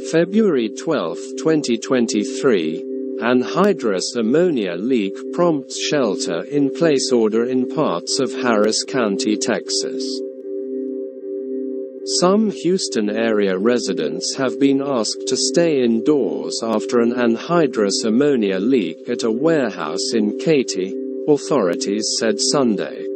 February 12, 2023, anhydrous ammonia leak prompts shelter-in-place order in parts of Harris County, Texas. Some Houston area residents have been asked to stay indoors after an anhydrous ammonia leak at a warehouse in Katy, authorities said Sunday.